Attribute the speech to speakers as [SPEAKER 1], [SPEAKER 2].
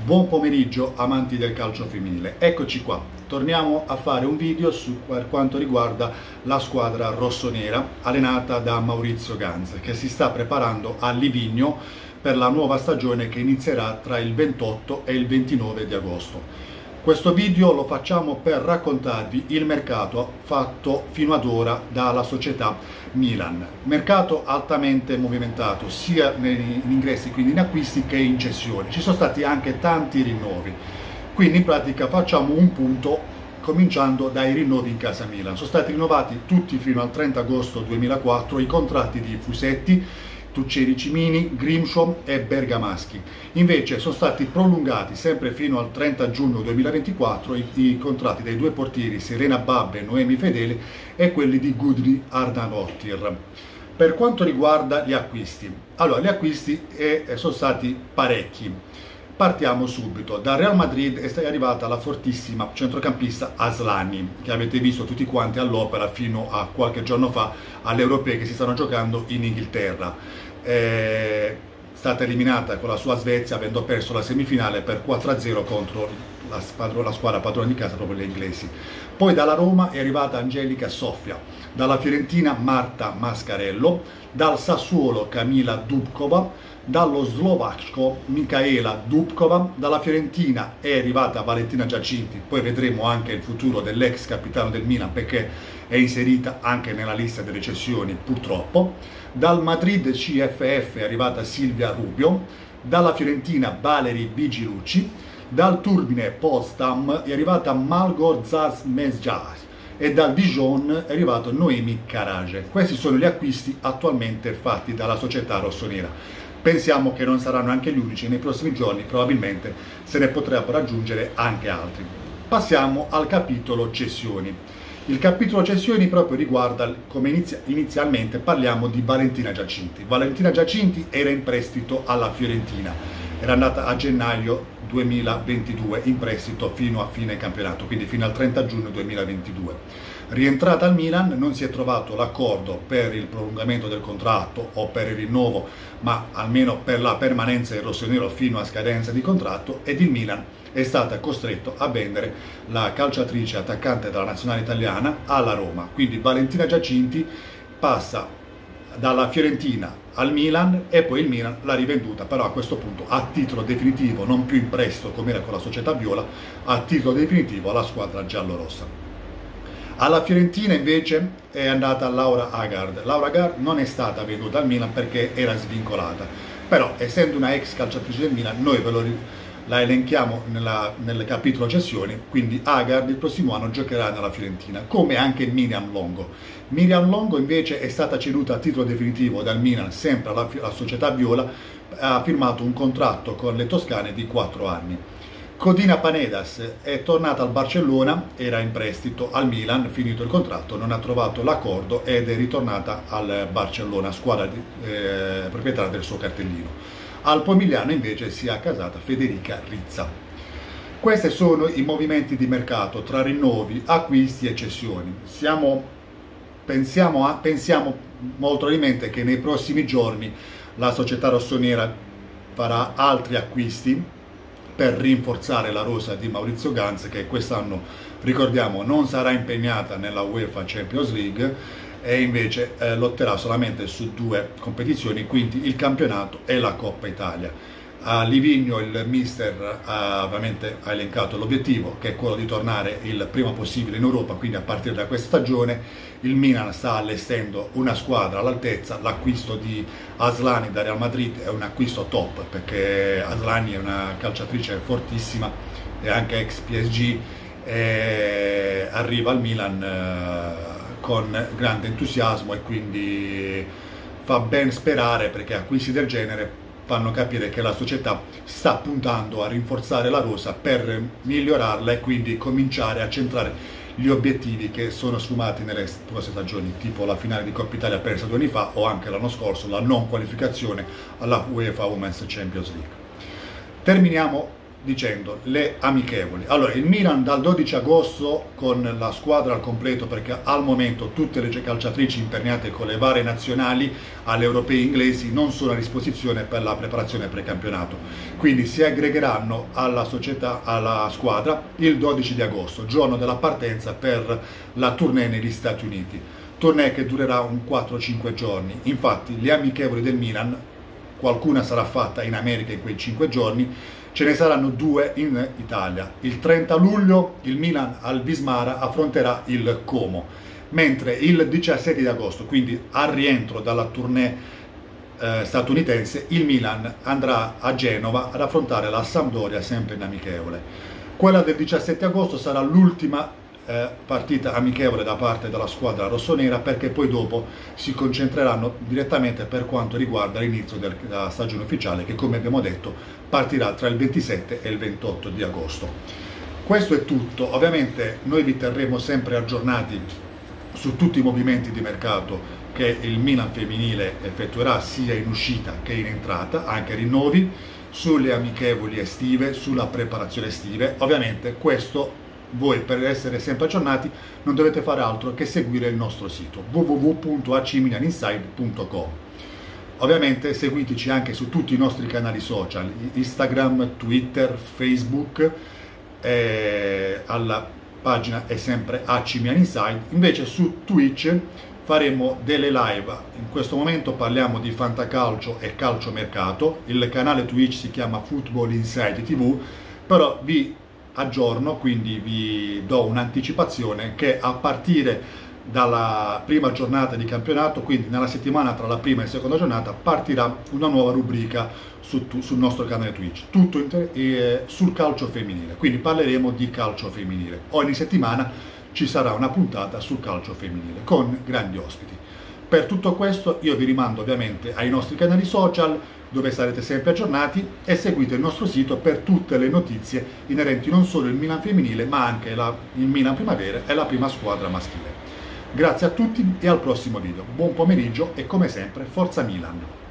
[SPEAKER 1] Buon pomeriggio amanti del calcio femminile, eccoci qua, torniamo a fare un video per quanto riguarda la squadra rossonera allenata da Maurizio Ganz, che si sta preparando a Livigno per la nuova stagione che inizierà tra il 28 e il 29 di agosto. Questo video lo facciamo per raccontarvi il mercato fatto fino ad ora dalla società Milan. Mercato altamente movimentato sia in ingressi, quindi in acquisti, che in cessioni. Ci sono stati anche tanti rinnovi, quindi in pratica facciamo un punto cominciando dai rinnovi in casa Milan. Sono stati rinnovati tutti fino al 30 agosto 2004 i contratti di Fusetti, Tuccieri Cimini, Grimshaw e Bergamaschi. Invece sono stati prolungati sempre fino al 30 giugno 2024 i contratti dei due portieri Serena Babbe e Noemi Fedeli e quelli di Gudri Arnautir. Per quanto riguarda gli acquisti, allora gli acquisti sono stati parecchi. Partiamo subito. Da Real Madrid è arrivata la fortissima centrocampista Aslani, che avete visto tutti quanti all'opera fino a qualche giorno fa alle europee che si stanno giocando in Inghilterra. È stata eliminata con la sua Svezia avendo perso la semifinale per 4-0 contro la squadra padrona di casa, proprio le inglesi. Poi dalla Roma è arrivata Angelica Soffia, dalla Fiorentina Marta Mascarello, dal Sassuolo Kamila Dubkova, dallo slovacco Michaela Dubkova, dalla Fiorentina è arrivata Valentina Giacinti, poi vedremo anche il futuro dell'ex capitano del Milan perché è inserita anche nella lista delle cessioni purtroppo. Dal Madrid CFF è arrivata Silvia Rubio, dalla Fiorentina Valerie Vigilucci, dal Turbine Potsdam è arrivata Malgorzata Mezgias e dal Dijon è arrivato Noemi Karage. Questi sono gli acquisti attualmente fatti dalla società rossonera. Pensiamo che non saranno anche gli unici, nei prossimi giorni probabilmente se ne potrebbero aggiungere anche altri. Passiamo al capitolo cessioni. Il capitolo cessioni proprio riguarda, come inizialmente parliamo di Valentina Giacinti. Valentina Giacinti era in prestito alla Fiorentina, era andata a gennaio 2022 in prestito fino a fine campionato, quindi fino al 30 giugno 2022. Rientrata al Milan non si è trovato l'accordo per il prolungamento del contratto o per il rinnovo, ma almeno per la permanenza del rossonero fino a scadenza di contratto, ed il Milan è stata costretto a vendere la calciatrice attaccante della nazionale italiana alla Roma. Quindi Valentina Giacinti passa dalla Fiorentina al Milan e poi il Milan l'ha rivenduta, però a questo punto a titolo definitivo, non più in prestito come era con la società viola, a titolo definitivo alla squadra giallorossa. Alla Fiorentina invece è andata Laura Agard. Laura Agard non è stata venduta al Milan perché era svincolata, però essendo una ex calciatrice del Milan noi la elenchiamo nel capitolo cessioni, quindi Agard il prossimo anno giocherà nella Fiorentina, come anche Miriam Longo. Miriam Longo invece è stata ceduta a titolo definitivo dal Milan, sempre alla società viola, ha firmato un contratto con le toscane di 4 anni. Codina Panedas è tornata al Barcellona, era in prestito al Milan, finito il contratto, non ha trovato l'accordo ed è ritornata al Barcellona, squadra proprietaria del suo cartellino. Al Pomigliano invece si è accasata Federica Rizza. Questi sono i movimenti di mercato tra rinnovi, acquisti e cessioni. Pensiamo molto probabilmente che nei prossimi giorni la società rossonera farà altri acquisti per rinforzare la rosa di Maurizio Ganz, che quest'anno, ricordiamo, non sarà impegnata nella UEFA Champions League e invece lotterà solamente su 2 competizioni, quindi il campionato e la Coppa Italia. A Livigno il mister ovviamente ha elencato l'obiettivo, che è quello di tornare il prima possibile in Europa, quindi a partire da questa stagione il Milan sta allestendo una squadra all'altezza. L'acquisto di Aslani da Real Madrid è un acquisto top, perché Aslani è una calciatrice fortissima e anche ex PSG, e arriva al Milan con grande entusiasmo, e quindi fa ben sperare, perché acquisti del genere fanno capire che la società sta puntando a rinforzare la rosa per migliorarla e quindi cominciare a centrare gli obiettivi che sono sfumati nelle prossime stagioni, tipo la finale di Coppa Italia persa 2 anni fa o anche l'anno scorso la non qualificazione alla UEFA Women's Champions League. Terminiamo dicendo le amichevoli. Allora, il Milan dal 12 agosto con la squadra al completo, perché al momento tutte le calciatrici impegnate con le varie nazionali alle europee inglesi non sono a disposizione per la preparazione precampionato, quindi si aggregheranno alla società, alla squadra il 12 di agosto, giorno della partenza per la tournée negli Stati Uniti, tournée che durerà un 4-5 giorni. Infatti le amichevoli del Milan, qualcuna sarà fatta in America in quei 5 giorni, ce ne saranno 2 in Italia. Il 30 luglio il Milan al Vismara affronterà il Como, mentre il 17 di agosto, quindi al rientro dalla tournée statunitense, il Milan andrà a Genova ad affrontare la Sampdoria sempre in amichevole. Quella del 17 agosto sarà l'ultima partita amichevole da parte della squadra rossonera, perché poi dopo si concentreranno direttamente per quanto riguarda l'inizio della stagione ufficiale, che come abbiamo detto partirà tra il 27 e il 28 di agosto. Questo è tutto. Ovviamente noi vi terremo sempre aggiornati su tutti i movimenti di mercato che il Milan femminile effettuerà sia in uscita che in entrata, anche rinnovi, sulle amichevoli estive, sulla preparazione estive. Ovviamente questo voi, per essere sempre aggiornati, non dovete fare altro che seguire il nostro sito www.acmilaninside.com. Ovviamente seguiteci anche su tutti i nostri canali social, Instagram, Twitter, Facebook, alla pagina è sempre AC Milan Inside. Invece su Twitch faremo delle live, in questo momento parliamo di fantacalcio e calciomercato, il canale Twitch si chiama Football Inside TV, però vi aggiorno, quindi vi do un'anticipazione che a partire dalla prima giornata di campionato, quindi nella settimana tra la prima e la seconda giornata, partirà una nuova rubrica sul nostro canale Twitch, tutto sul calcio femminile, quindi parleremo di calcio femminile. Ogni settimana ci sarà una puntata sul calcio femminile con grandi ospiti. Per tutto questo io vi rimando ovviamente ai nostri canali social, dove sarete sempre aggiornati, e seguite il nostro sito per tutte le notizie inerenti non solo il Milan femminile ma anche il Milan Primavera e la prima squadra maschile. Grazie a tutti e al prossimo video. Buon pomeriggio e come sempre Forza Milan!